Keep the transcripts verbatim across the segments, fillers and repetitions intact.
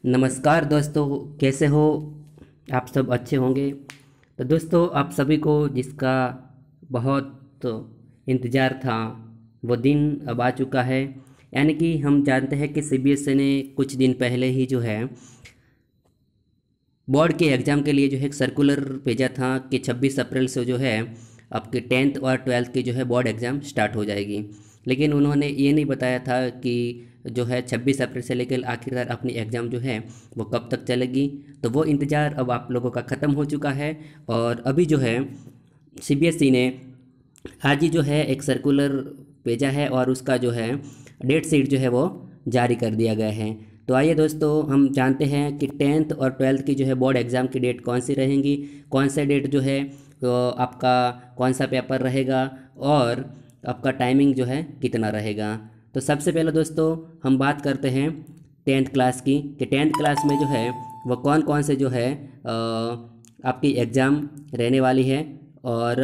नमस्कार दोस्तों, कैसे हो? आप सब अच्छे होंगे। तो दोस्तों, आप सभी को जिसका बहुत इंतज़ार था वो दिन अब आ चुका है। यानी कि हम जानते हैं कि सीबीएसई ने कुछ दिन पहले ही जो है बोर्ड के एग्ज़ाम के लिए जो है एक सर्कुलर भेजा था कि छब्बीस अप्रैल से जो है आपके टेंथ और ट्वेल्थ की जो है बोर्ड एग्ज़ाम स्टार्ट हो जाएगी। लेकिन उन्होंने ये नहीं बताया था कि जो है छब्बीस अप्रैल से लेकर आखिरकार अपनी एग्ज़ाम जो है वो कब तक चलेगी। तो वो इंतज़ार अब आप लोगों का ख़त्म हो चुका है। और अभी जो है सीबीएसई ने आज ही जो है एक सर्कुलर भेजा है और उसका जो है डेट शीट जो है वो जारी कर दिया गया है। तो आइए दोस्तों, हम जानते हैं कि टेंथ और ट्वेल्थ की जो है बोर्ड एग्ज़ाम की डेट कौन सी रहेंगी, कौन सा डेट जो है तो आपका कौन सा पेपर रहेगा और आपका टाइमिंग जो है कितना रहेगा। तो सबसे पहले दोस्तों हम बात करते हैं टेंथ क्लास की कि टेंथ क्लास में जो है वो कौन कौन से जो है अ, आपकी एग्ज़ाम रहने वाली है और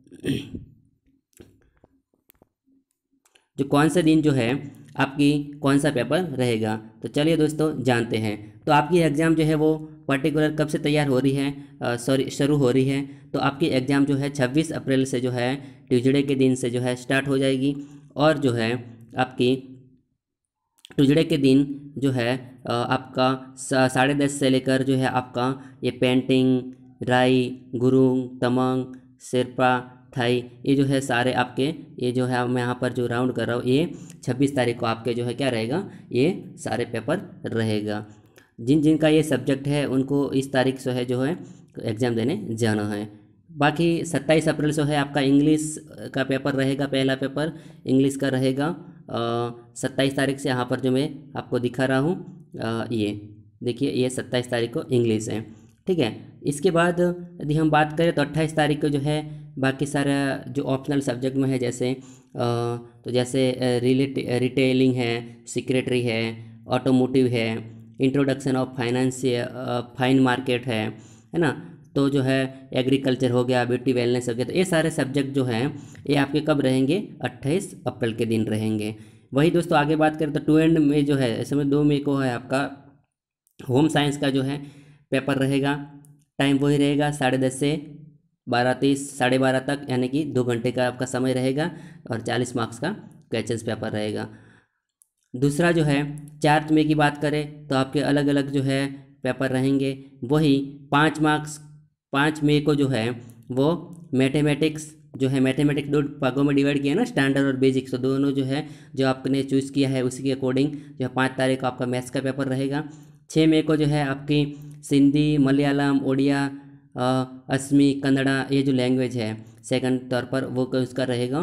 जो कौन सा दिन जो है आपकी कौन सा पेपर रहेगा। तो चलिए दोस्तों जानते हैं। तो आपकी एग्ज़ाम जो है वो पर्टिकुलर कब से तैयार हो रही है, सॉरी शुरू हो रही है। तो आपकी एग्ज़ाम जो है छब्बीस अप्रैल से जो है ट्यूसडे के दिन से जो है स्टार्ट हो जाएगी। और जो है आपकी ट्यूसडे के दिन जो है अ, आपका सा- साढ़े दस से लेकर जो है आपका ये पेंटिंग, राई, गुरुंग, तमंग, शेरपा, थाई, ये जो है सारे आपके ये जो है मैं यहाँ पर जो राउंड कर रहा हूँ ये छब्बीस तारीख को आपके जो है क्या रहेगा, ये सारे पेपर रहेगा। जिन जिन का ये सब्जेक्ट है उनको इस तारीख से है जो है एग्ज़ाम देने जाना है। बाकी सत्ताईस अप्रैल से है आपका इंग्लिश का पेपर रहेगा, पहला पेपर इंग्लिश का रहेगा। सत्ताईस तारीख से यहाँ पर जो मैं आपको दिखा रहा हूँ अ, ये देखिए, ये सत्ताईस तारीख को इंग्लिश है। ठीक है। इसके बाद यदि हम बात करें तो अट्ठाईस तारीख को जो है बाकी सारा जो ऑप्शनल सब्जेक्ट में है, जैसे अ, तो जैसे रिलेट रिटेलिंग है, सेक्रेटरी है, ऑटोमोटिव है, introduction of finance fine market है है ना। तो जो है एग्रीकल्चर हो गया, ब्यूटी वेलनेस हो गया। तो ये सारे सब्जेक्ट जो हैं ये आपके कब रहेंगे, अट्ठाईस अप्रैल के दिन रहेंगे। वही दोस्तों आगे बात करें तो टू एंड में जो है इसमें दो मई को है आपका होम साइंस का जो है पेपर रहेगा। टाइम वही रहेगा साढ़े दस से बारह तीस साढ़े बारह तक, यानी कि दो घंटे का आपका समय रहेगा और चालीस मार्क्स का क्वेश्चंस पेपर रहेगा। दूसरा जो है चार मई की बात करें तो आपके अलग अलग जो है पेपर रहेंगे। वही पाँच मार्क्स पाँच मई को जो है वो मैथमेटिक्स जो है मैथमेटिक्स दो भागों में डिवाइड किया ना, स्टैंडर्ड और बेसिक। तो दोनों जो है जो आपने चूज़ किया है उसी के अकॉर्डिंग जो है पाँच तारीख को आपका मैथ्स का पेपर रहेगा। छः मई को जो है आपकी सिंधी, मलयालम, उड़िया, अ, असमी, कन्नड़ा, ये जो लैंग्वेज है सेकंड तौर पर वो उसका रहेगा।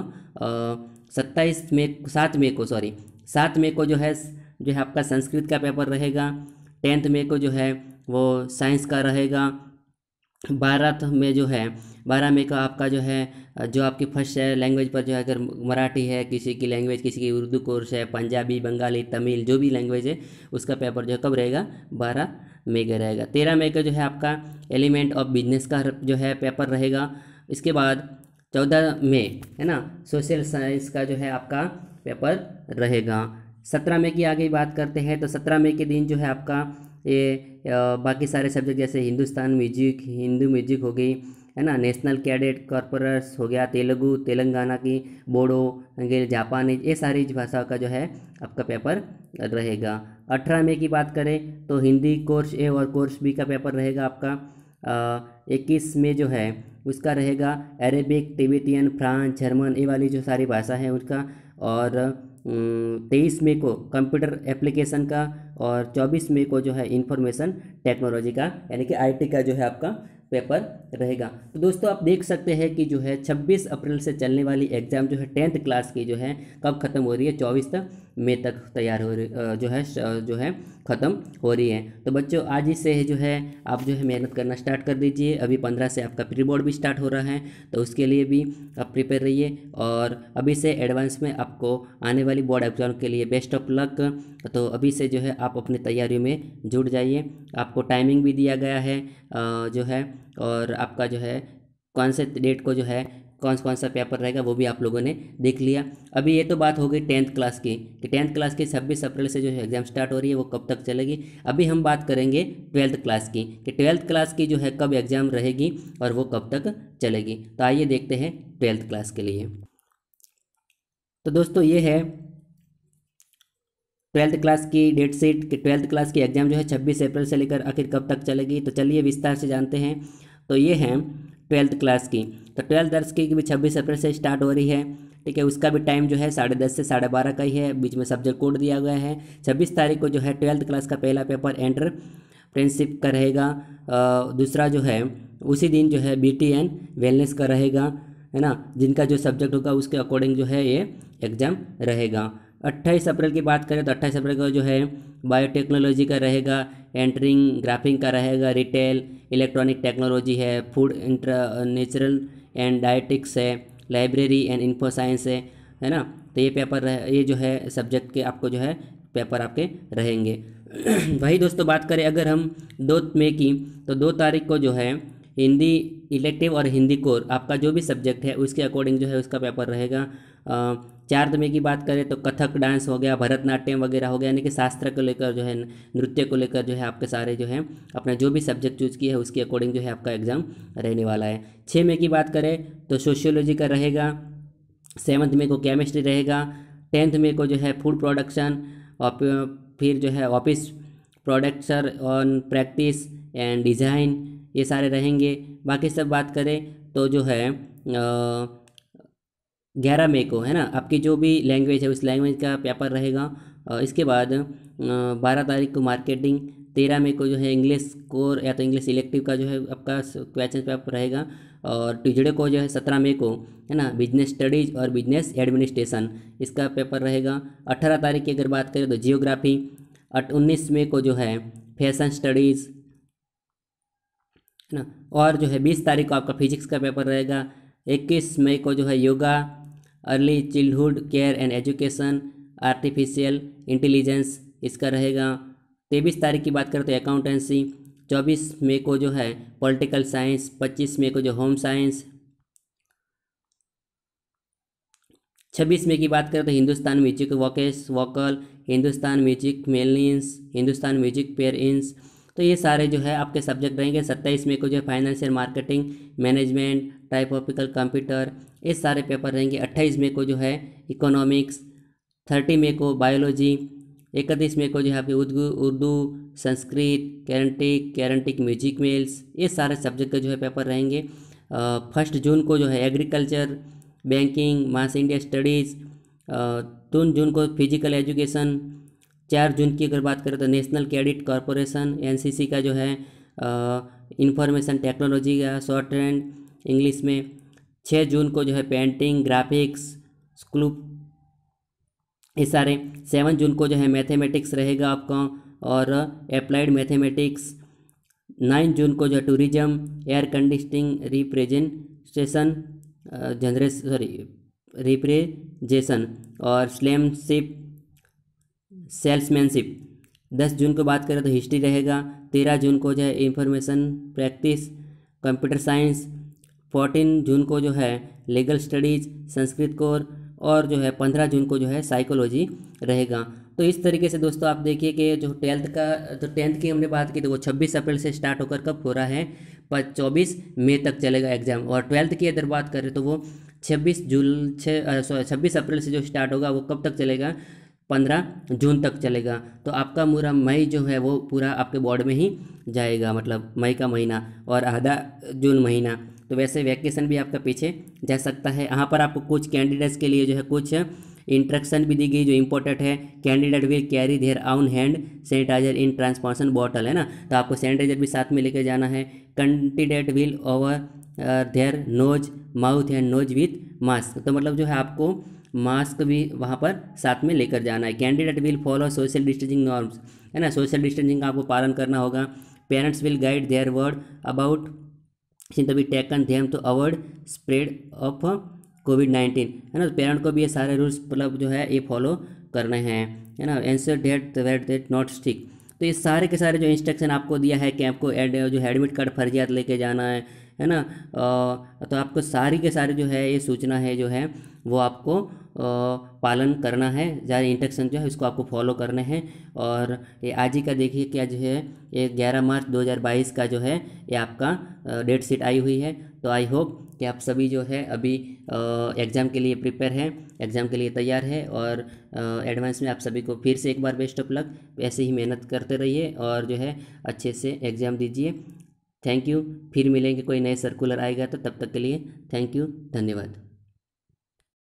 सत्ताईस मई सात मई को सॉरी सात मई को जो है जो है आपका संस्कृत का पेपर रहेगा। टेंथ मई को जो है वो साइंस का रहेगा। बारह में जो है बारह मई का आपका जो है जो आपकी फर्स्ट लैंग्वेज पर जो है, अगर मराठी है, किसी की लैंग्वेज, किसी की उर्दू कोर्स है, पंजाबी, बंगाली, तमिल, जो भी लैंग्वेज है उसका पेपर जो है कब रहेगा, बारह मई का रहेगा। तेरह मई का जो है आपका एलिमेंट ऑफ बिजनेस का जो है पेपर रहेगा। इसके बाद चौदह मई है ना सोशल साइंस का जो है आपका पेपर रहेगा। सत्रह मई की आगे बात करते हैं तो सत्रह मई के दिन जो है आपका ये अ, बाकी सारे सब्जेक्ट जैसे हिंदुस्तान म्यूजिक, हिंदू म्यूजिक हो गई है ना, नेशनल कैडेट कॉर्पोरस हो गया, तेलुगु तेलंगाना की, बोडो, अंग्रेजी, जापानी, ये सारी भाषाओं का जो है आपका पेपर रहेगा। अठारह मई की बात करें तो हिंदी कोर्स ए और कोर्स बी का पेपर रहेगा आपका। इक्कीस में जो है उसका रहेगा अरेबिक, तिब्बतियन, फ्रांस, जर्मन, ये वाली जो सारी भाषा है उसका। और तेईस मई को कंप्यूटर एप्लीकेशन का और चौबीस मई को जो है इंफॉर्मेशन टेक्नोलॉजी का यानी कि आईटी का जो है आपका पेपर रहेगा। तो दोस्तों आप देख सकते हैं कि जो है छब्बीस अप्रैल से चलने वाली एग्ज़ाम जो है टेंथ क्लास की जो है कब ख़त्म हो रही है, चौबीस मई तक तैयार हो रही अ, जो है श- जो है ख़त्म हो रही है। तो बच्चों आज ही से जो है आप जो है मेहनत करना स्टार्ट कर दीजिए। अभी पंद्रह से आपका प्री बोर्ड भी स्टार्ट हो रहा है, तो उसके लिए भी आप प्रिपेयर रहिए। और अभी से एडवांस में आपको आने वाली बोर्ड एग्जाम के लिए बेस्ट ऑफ लक। तो अभी से जो है आप अपनी तैयारियों में जुट जाइए। आपको टाइमिंग भी दिया गया है अ, जो है, और आपका जो है कौन से डेट को जो है कौन कौन सा पेपर रहेगा वो भी आप लोगों ने देख लिया। अभी ये तो बात हो गई टेंथ क्लास की कि टेंथ क्लास की छब्बीस अप्रैल से जो है एग्ज़ाम स्टार्ट हो रही है, वो कब तक चलेगी। अभी हम बात करेंगे ट्वेल्थ क्लास की कि ट्वेल्थ क्लास की जो है कब एग्ज़ाम रहेगी और वो कब तक चलेगी। तो आइए देखते हैं ट्वेल्थ क्लास के लिए। तो दोस्तों ये है ट्वेल्थ क्लास की डेट शीट कि ट्वेल्थ क्लास की एग्ज़ाम जो है छब्बीस अप्रैल से लेकर आखिर कब तक चलेगी। तो चलिए विस्तार से जानते हैं। तो ये है ट्वेल्थ क्लास की। तो ट्वेल्थ क्लास की भी छब्बीस अप्रैल से स्टार्ट हो रही है, ठीक है। उसका भी टाइम जो है साढ़े दस से साढ़े बारह का ही है, बीच में सब्जेक्ट कोड दिया गया है। छब्बीस तारीख को जो है ट्वेल्थ क्लास का पहला पेपर एंटरप्रेन्योरशिप का रहेगा। दूसरा जो है उसी दिन जो है ब्यूटी एंड वेलनेस का रहेगा, है ना। जिनका जो सब्जेक्ट होगा उसके अकॉर्डिंग जो है ये एग्ज़ाम रहेगा। अट्ठाईस अप्रैल की बात करें तो अट्ठाईस अप्रैल को जो है बायोटेक्नोलॉजी का रहेगा, एंटरिंग ग्राफिंग का रहेगा, रिटेल इलेक्ट्रॉनिक टेक्नोलॉजी है, food inter natural and dietetics है, लाइब्रेरी एंड इन्फो साइंस है, है ना। तो ये पेपर रहे, ये जो है सब्जेक्ट के आपको जो है पेपर आपके रहेंगे। वही दोस्तों बात करें अगर हम दो मई की, तो दो तारीख को जो है हिंदी इलेक्टिव और हिंदी कोर आपका जो भी सब्जेक्ट है उसके अकॉर्डिंग जो है उसका पेपर रहेगा। चार मई की बात करें तो कथक डांस हो गया, भरतनाट्यम वगैरह हो गया, यानी कि शास्त्र को लेकर जो है नृत्य को लेकर जो है आपके सारे जो है अपना जो भी सब्जेक्ट चूज किया है उसके अकॉर्डिंग जो है आपका एग्ज़ाम रहने वाला है। छः मई की बात करें तो सोशियोलॉजी का रहेगा, सेवन्थ मई को केमिस्ट्री रहेगा, टेंथ मई को जो है फूड प्रोडक्शन और फिर जो है office production on practice and design, ये सारे रहेंगे। बाकी सब बात करें तो जो है ग्यारह मई को, है ना, आपकी जो भी लैंग्वेज है उस लैंग्वेज का पेपर रहेगा। इसके बाद बारह तारीख को मार्केटिंग, तेरह मई को जो है इंग्लिश कोर या तो इंग्लिश इलेक्टिव का जो है आपका क्वेश्चन पेपर रहेगा। और ट्यूजडे को जो है सत्रह मई को, है ना, बिजनेस स्टडीज़ और बिजनेस एडमिनिस्ट्रेशन इसका पेपर रहेगा। अठारह तारीख की अगर बात करें तो जियोग्राफी। उन्नीस मई को जो है फैशन स्टडीज़, है ना। और जो है बीस तारीख को आपका फिजिक्स का पेपर रहेगा। इक्कीस मई को जो है योगा, early childhood care and education, artificial intelligence इसका रहेगा। तेईस तारीख की बात करें तो अकाउंटेंसी। चौबीस मई को जो है पॉलिटिकल साइंस, पच्चीस मई को जो होम साइंस। छब्बीस मई की बात करें तो हिंदुस्तान म्यूजिक वोकेस वोकल, हिंदुस्तान म्यूजिक मेलिन्स, हिंदुस्तान म्यूजिक पेयर इंस। तो ये सारे जो है आपके सब्जेक्ट रहेंगे। सत्ताईस मई को जो है फाइनेंशियल मार्केटिंग, मैनेजमेंट, टाइपोपिकल कंप्यूटर, ये सारे पेपर रहेंगे। अट्ठाईस मई को जो है इकोनॉमिक्स, थर्टी मई को बायोलॉजी, इकतीस मई को जो है आपके Urdu Urdu Sanskrit, Carnatic Carnatic music मेल्स, ये सारे सब्जेक्ट के जो है पेपर रहेंगे। फर्स्ट जून को जो है agriculture, banking, mass India studies, तीन जून को फिजिकल एजुकेशन, चार जून की अगर बात करें तो नेशनल कैडेट कॉरपोरेशन एनसीसी का जो है इंफॉर्मेशन टेक्नोलॉजी का शॉर्ट हैंड इंग्लिश में। छः जून को जो है पेंटिंग, ग्राफिक्स, स्कूल, ये सारे। सेवन जून को जो है मैथमेटिक्स रहेगा आपका और अप्लाइड मैथमेटिक्स। नाइन जून को जो है टूरिज्म, एयर कंडीशनिंग, रिप्रेजेंटेशन जनरेस सॉरी रिप्रेजेंटेशन और स्लेमशिप सेल्समैनशिप। दस जून को बात करें तो हिस्ट्री रहेगा। तेरह जून को जो है information practice, computer science. Fourteen जून को जो है लीगल स्टडीज़, संस्कृत कोर। और जो है पंद्रह जून को जो है साइकोलॉजी रहेगा। तो इस तरीके से दोस्तों आप देखिए कि जो ट्वेल्थ का तो टेंथ की हमने बात की तो वो छब्बीस अप्रैल से स्टार्ट होकर कब हो रहा है, पर चौबीस मई तक चलेगा एग्ज़ाम। और ट्वेल्थ की अगर बात करें तो वो छब्बीस जून छः छब्बीस अप्रैल से जो स्टार्ट होगा वो कब तक चलेगा, पंद्रह जून तक चलेगा। तो आपका पूरा मई जो है वो पूरा आपके बोर्ड में ही जाएगा, मतलब मई का महीना और आधा जून महीना। तो वैसे वैकेशन भी आपका पीछे जा सकता है। यहाँ पर आपको कुछ कैंडिडेट्स के लिए जो है कुछ इंस्ट्रक्शन भी दी गई जो इंपॉर्टेंट है। Candidate will carry their own hand sanitiser in transportation bottle, है ना, तो आपको सैनिटाइजर भी साथ में लेकर जाना है। Candidate will over their nose mouth and nose with mask, तो मतलब जो है आपको मास्क भी वहाँ पर साथ में लेकर जाना है। Candidate will follow social distancing norms, है ना, सोशल डिस्टेंसिंग का आपको पालन करना होगा। Parents will guide their word about to be taken them to avoid spread of COVID nineteen, है ना। पेरेंट को भी ये सारे रूल्स मतलब जो है ये फॉलो करने हैं, है ना। Answer date wait date not stick, तो ये सारे के सारे जो इंस्ट्रक्शन आपको दिया है कि आपको एड जो है एडमिट कार्ड फर्जियात लेके जाना है, है ना। अ, तो आपको सारी के सारी जो है ये सूचना है जो है वो आपको अ, पालन करना है, सारे इंस्ट्रक्शन जो है इसको आपको फॉलो करने हैं। और ये आज ही का देखिए क्या जो है, ये ग्यारह मार्च दो हज़ार बाईस का जो है ये आपका डेट शीट आई हुई है। तो आई होप कि आप सभी जो है अभी एग्ज़ाम के लिए प्रिपेयर हैं, एग्ज़ाम के लिए तैयार है। और एडवांस में आप सभी को फिर से एक बार बेस्ट ऑफ लक। ऐसे ही मेहनत करते रहिए और जो है अच्छे से एग्ज़ाम दीजिए। Thank you. फिर मिलेंगे, कोई नए सर्कुलर आएगा तो तब तक के लिए थैंक यू, धन्यवाद।